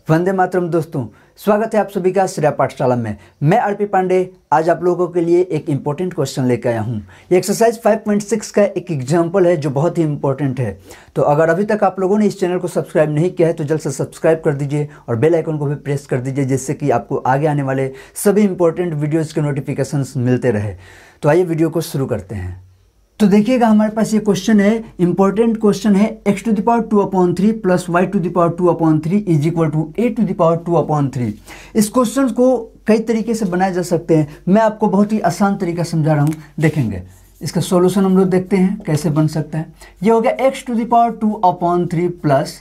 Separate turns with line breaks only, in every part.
वंदे मातरम दोस्तों, स्वागत है आप सभी का श्रेया पाठशाला में। मैं आरपी पांडे आज आप लोगों के लिए एक इम्पोर्टेंट क्वेश्चन लेकर आया हूँ। ये एक्सरसाइज 5.6 का एक एग्जाम्पल है जो बहुत ही इम्पोर्टेंट है। तो अगर अभी तक आप लोगों ने इस चैनल को सब्सक्राइब नहीं किया है तो जल्द से सब्सक्राइब कर दीजिए और बेल आइकन को भी प्रेस कर दीजिए, जिससे कि आपको आगे आने वाले सभी इंपॉर्टेंट वीडियोज़ के नोटिफिकेशंस मिलते रहे। तो आइए वीडियो को शुरू करते हैं। तो देखिएगा, हमारे पास ये क्वेश्चन है, इंपॉर्टेंट क्वेश्चन है। x⁴ plus y⁴ is equal to a⁴ इस क्वेश्चन को कई तरीके से बनाया जा सकते हैं। मैं आपको बहुत ही आसान तरीका समझा रहा हूँ, देखेंगे। इसका सॉल्यूशन हम लोग देखते हैं कैसे बन सकता है। ये हो गया x⁴ plus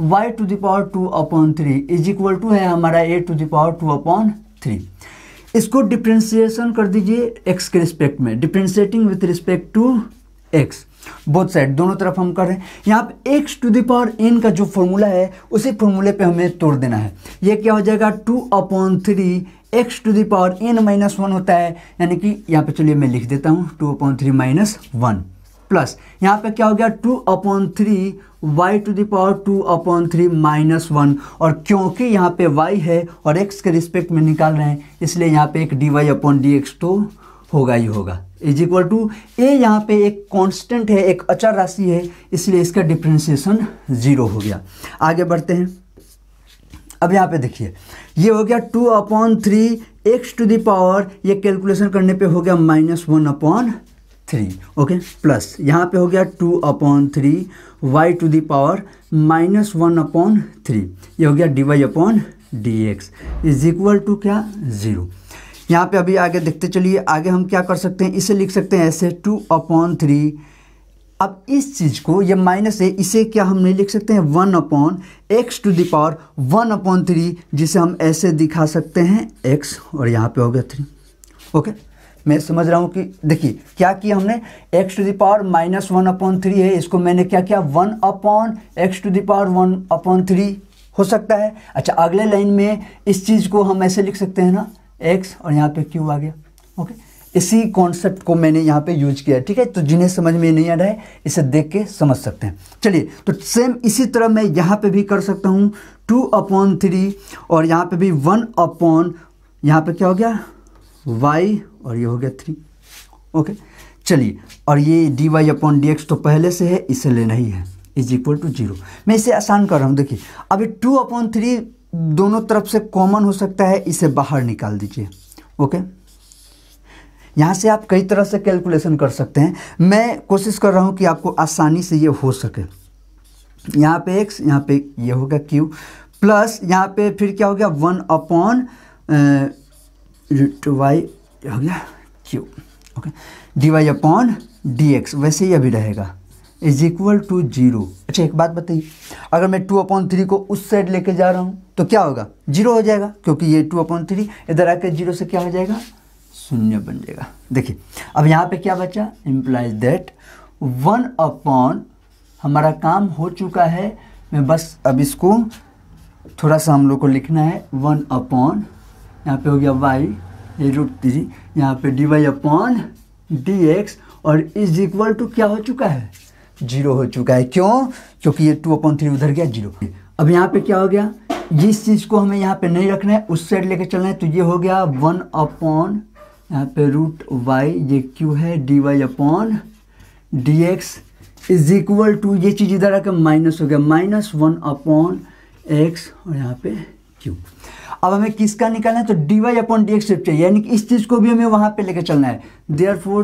y⁴ is equal to है हमारा a⁴ इसको डिफ्रेंशिएशन कर दीजिए x के रिस्पेक्ट में, differentiating with respect to x, both side दोनों तरफ हम कर रहे हैं। यहाँ पे x⁴n का जो फॉर्मूला है उसी फॉर्मूले पे हमें तोड़ देना है। ये क्या हो जाएगा 2/3 x⁴n-1 होता है, यानी कि यहाँ पे चलिए मैं लिख देता हूँ 2/3 - 1 प्लस यहाँ पे क्या हो गया 2/3 y⁴ -1। और क्योंकि यहाँ पे y है और x के रिस्पेक्ट में निकाल रहे हैं, इसलिए यहाँ पे एक dy/dx तो होगा ही होगा, इज इक्वल टू a। यहाँ पे एक कांस्टेंट है, एक अचर राशि है, इसलिए इसका डिफ्रेंशिएशन 0 हो गया। आगे बढ़ते हैं। अब यहाँ पे देखिए, ये हो गया 2/3 x⁴, ये कैलकुलेशन करने पे हो गया -1/3, ओके, प्लस यहाँ पे हो गया 2/3 y⁴ -1/3, ये हो गया dy/dx इज इक्वल टू क्या 0। यहाँ पे अभी आगे देखते चलिए, आगे हम क्या कर सकते हैं, इसे लिख सकते हैं ऐसे 2/3। अब इस चीज़ को, ये माइनस है, इसे क्या हम नहीं लिख सकते हैं 1/x⁴, जिसे हम ऐसे दिखा सकते हैं x, और यहाँ पे हो गया 3, ओके। मैं समझ रहा हूँ कि देखिए क्या किया हमने, x⁴ -1/3 है, इसको मैंने क्या किया 1/x⁴ हो सकता है। अच्छा, अगले लाइन में इस चीज़ को हम ऐसे लिख सकते हैं ना x, और यहाँ पे q आ गया, ओके। इसी कॉन्सेप्ट को मैंने यहाँ पे यूज किया, ठीक है। तो जिन्हें समझ में नहीं आ रहा है इसे देख के समझ सकते हैं। चलिए, तो सेम इसी तरह मैं यहाँ पे भी कर सकता हूँ 2/3, और यहाँ पे भी 1/, यहाँ पे क्या हो गया y, और ये हो गया 3, ओके। चलिए, और ये dy/dx तो पहले से है, इसे लेना ही है, इज इक्वल टू 0। मैं इसे आसान कर रहा हूँ। देखिए, अभी 2/3 दोनों तरफ से कॉमन हो सकता है, इसे बाहर निकाल दीजिए, ओके। यहाँ से आप कई तरह से कैलकुलेशन कर सकते हैं। मैं कोशिश कर रहा हूँ कि आपको आसानी से ये हो सके। यहाँ पे x, यहाँ पे ये हो गया q, प्लस यहाँ पे फिर क्या हो गया 1/y हो गया q, ओके, dy/dx वैसे ही अभी रहेगा, इज इक्वल टू 0। अच्छा, एक बात बताइए, अगर मैं 2/3 को उस साइड लेके जा रहा हूँ तो क्या होगा, 0 हो जाएगा, क्योंकि ये 2/3 इधर आके 0 से क्या हो जाएगा, 0 बन जाएगा। देखिए, अब यहाँ पे क्या बचा, इम्प्लाइज दैट 1/, हमारा काम हो चुका है। मैं बस अब इसको थोड़ा सा हम लोग को लिखना है 1/, यहाँ पे हो गया y, ये √3, यहाँ पे dy/dx, और इज इक्वल टू क्या हो चुका है 0 हो चुका है। क्यों? क्योंकि ये 2/3 उधर गया 0। अब यहाँ पे क्या हो गया, जिस चीज़ को हमें यहाँ पे नहीं रखना है उस साइड लेके चलना है, तो ये हो गया 1/, यहाँ पे √y, ये q है, dy/dx इज इक्वल टू, ये चीज़ इधर आकर माइनस हो गया, -1/x, और यहाँ पे q। अब हमें किसका निकालना है, तो dy/dx सिर्फ चाहिए, यानी कि इस चीज़ को भी हमें वहाँ पे लेके चलना है। Therefore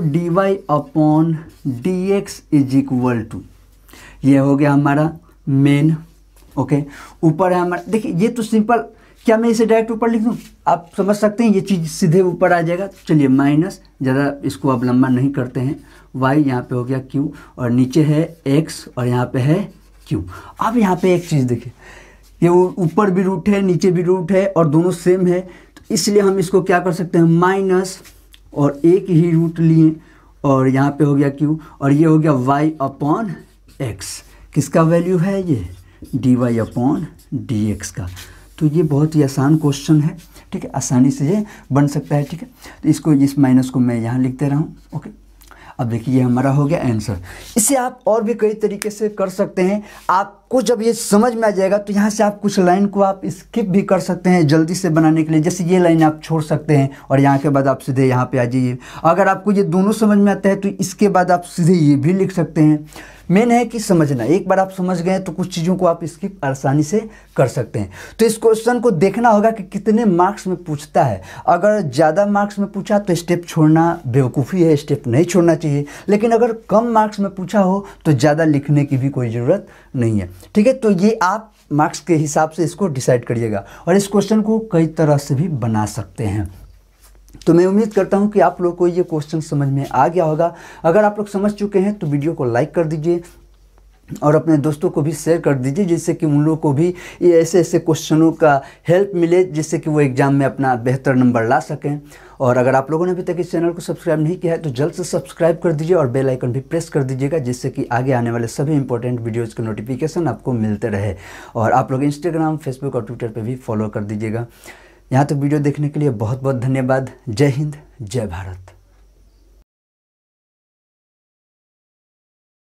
dy/dx is equal to, ये हो गया हमारा मेन, ओके। ऊपर है हमारा, देखिए ये तो सिंपल, क्या मैं इसे डायरेक्ट ऊपर लिख दूँ, आप समझ सकते हैं, ये चीज़ सीधे ऊपर आ जाएगा। चलिए, माइनस, ज़्यादा इसको अब लंबा नहीं करते हैं, y, यहाँ पे हो गया q, और नीचे है x, और यहाँ पे है q। अब यहाँ पे एक चीज़ देखिए, ये ऊपर भी रूट है, नीचे भी रूट है, और दोनों सेम है, तो इसलिए हम इसको क्या कर सकते हैं, माइनस, और एक ही रूट लिए, और यहाँ पे हो गया q, और ये हो गया y/x, किसका वैल्यू है ये dy/dx का। तो ये बहुत ही आसान क्वेश्चन है, ठीक है, आसानी से ये बन सकता है, ठीक है। तो इसको, इस माइनस को मैं यहाँ लिख दे रहा हूँ, ओके। अब देखिए ये हमारा हो गया आंसर। इसे आप और भी कई तरीके से कर सकते हैं। आपको जब ये समझ में आ जाएगा तो यहाँ से आप कुछ लाइन को आप स्किप भी कर सकते हैं जल्दी से बनाने के लिए। जैसे ये लाइन आप छोड़ सकते हैं और यहाँ के बाद आप सीधे यहाँ पे आ जाइए। अगर आपको ये दोनों समझ में आता है तो इसके बाद आप सीधे ये भी लिख सकते हैं। मेन है कि समझना, एक बार आप समझ गए तो कुछ चीज़ों को आप स्किप आसानी से कर सकते हैं। तो इस क्वेश्चन को देखना होगा कि कितने मार्क्स में पूछता है। अगर ज़्यादा मार्क्स में पूछा तो स्टेप छोड़ना बेवकूफ़ी है, स्टेप नहीं छोड़ना चाहिए। लेकिन अगर कम मार्क्स में पूछा हो तो ज़्यादा लिखने की भी कोई ज़रूरत नहीं है। ठीक है, तो ये आप मार्क्स के हिसाब से इसको डिसाइड करिएगा और इस क्वेश्चन को कई तरह से भी बना सकते हैं। तो मैं उम्मीद करता हूं कि आप लोग को ये क्वेश्चन समझ में आ गया होगा। अगर आप लोग समझ चुके हैं तो वीडियो को लाइक कर दीजिए और अपने दोस्तों को भी शेयर कर दीजिए, जिससे कि उन लोगों को भी ये ऐसे ऐसे क्वेश्चनों का हेल्प मिले, जिससे कि वो एग्ज़ाम में अपना बेहतर नंबर ला सकें। और अगर आप लोगों ने अभी तक इस चैनल को सब्सक्राइब नहीं किया है तो जल्द से सब्सक्राइब कर दीजिए और बेल आइकन भी प्रेस कर दीजिएगा, जिससे कि आगे आने वाले सभी इंपॉर्टेंट वीडियोज़ के नोटिफिकेशन आपको मिलते रहे। और आप लोग इंस्टाग्राम, फेसबुक और ट्विटर पर भी फॉलो कर दीजिएगा। यहाँ तक वीडियो देखने के लिए बहुत बहुत धन्यवाद। जय हिंद, जय भारत।